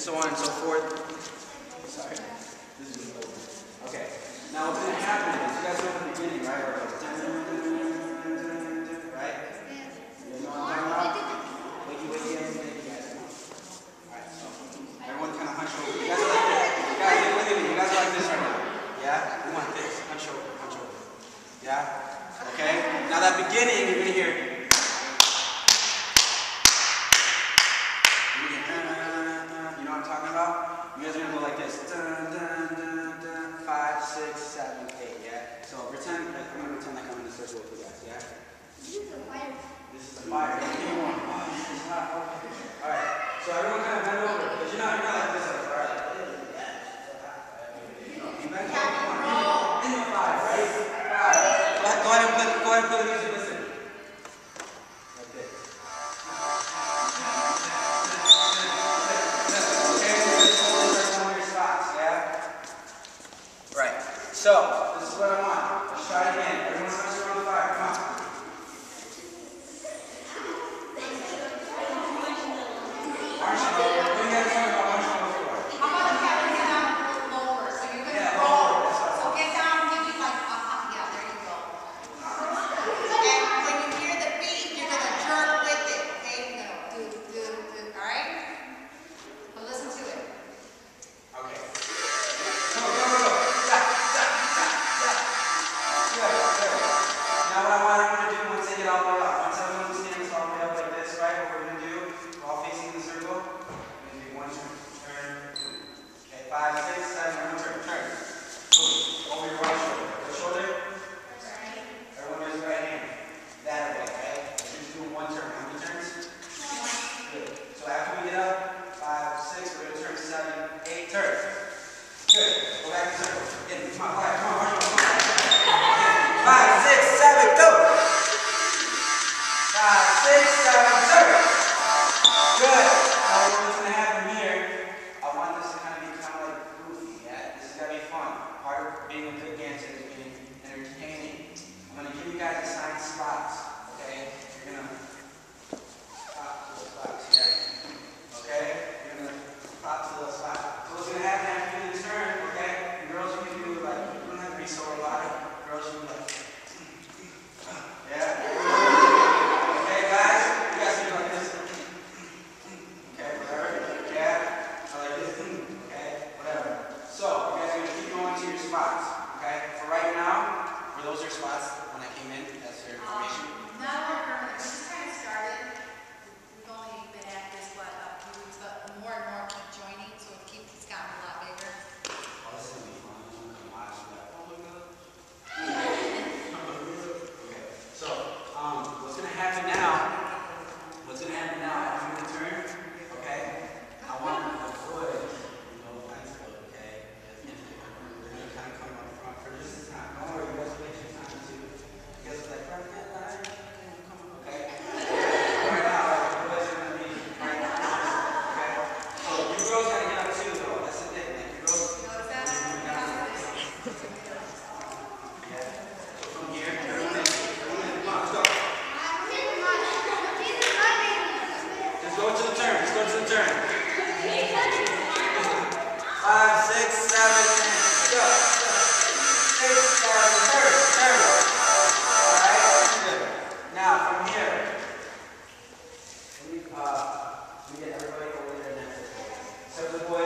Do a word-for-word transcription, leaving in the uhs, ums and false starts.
so on and so forth. Sorry. This is over. Okay. Now what's going to happen is, you guys know from the beginning, right? Where it goes, dun, dun, dun, dun, dun, dun, right? You guys know what I'm talking about? Wakey, wakey, wakey, you guys know. Alright, so everyone kind of hunch over. You guys are like this. Guys, look at me. You guys are like this right now. Yeah? We want this. Hunch over, hunch over. Yeah? Okay? Now that beginning, you're going to hear. Talking about? You guys are going to go like this. Dun, dun, dun, dun, five, six, seven, eight, yeah? So pretend, like, I'm going to pretend like I'm in a circle with you guys, yeah? This is the fire. This is the fire. Give me one. Oh, this is hot. Okay. Alright. So everyone kind of bend over. Because you're not, you're not like this, like, alright? You bend over. Come on. In the five, right? Five. Go ahead and play, go ahead and play the music. Listen. Like this. So, this is what I want. Let's try it again. Everyone touch around the fire. Come on. Marshmallow. What do you guys talking about marshmallows for? How about if you have to get down a little lower? So you're going to yeah, roll. So get down and give you like a hop. Yeah, there you go. And when you hear the beat, you're going to jerk with it. Okay? You're going to do, do, do. Alright? But listen to it. Okay. Go, go, go, go. Now what I want everyone to do once they get all the way up, once everyone stands all the way up like this, right, what we're going to do, we're all facing the circle, we're going to do one turn, turn, okay, five, six, seven, everyone turn, turn, boom, over your right shoulder, right shoulder, everyone raise your right hand, that way, okay, we're just doing one turn, how many turns? Good, so after we get up, five, six, we're going to turn seven, eight, turn, good, go back to the circle, in, come on, come on, come on, come on. Five, six, seven, go! Five, six, seven, turn! Good! Now what's going to happen here, I want this to kind of be kind of like goofy, yeah? This is going to be fun. Part of being a good dancer is being entertaining. I'm going to give you guys assigned spots, okay? You're going to pop to those spots, yeah? Okay? You're going to pop to those spots. So what's going to happen after you do the turn, okay? And girls, you can do like, you don't have to be so robotic. Girls, you can do like, yeah. Okay, guys? You guys can do like this. Okay, whatever. Yeah. I like this. Okay, whatever. So, you guys are going to keep going to your spots. Okay? For right now, were those your spots when I came in? That's your information? Um, no, we're just kind of started. We've only been at this, what, a few weeks, but more and more keep joining, so it keeps it's gotten a lot bigger. Oh, this is going to be fun. I'm going to come watch that. Oh my God. So, um, what's going to happen now, what's going to happen now, after you turn, okay, I want the foot, you know, nice foot, okay, we're going to kind of come up front for just this time. Don't worry, you guys will take your time too. You guys are like, right, right, come on, okay? Right now, like, the boys are going to be right now, okay? So, you girls got to get up too, though. That's the thing, like, you girls, Notice that? yeah, so from here, everyone in, everyone in, come on, let's go. Just go to the turn. Just go to the turn. Five, six, seven, go. Six, seven, turn, turn. All right, good. Now from here, let me uh, let me get everybody over there next to me. Except the boys.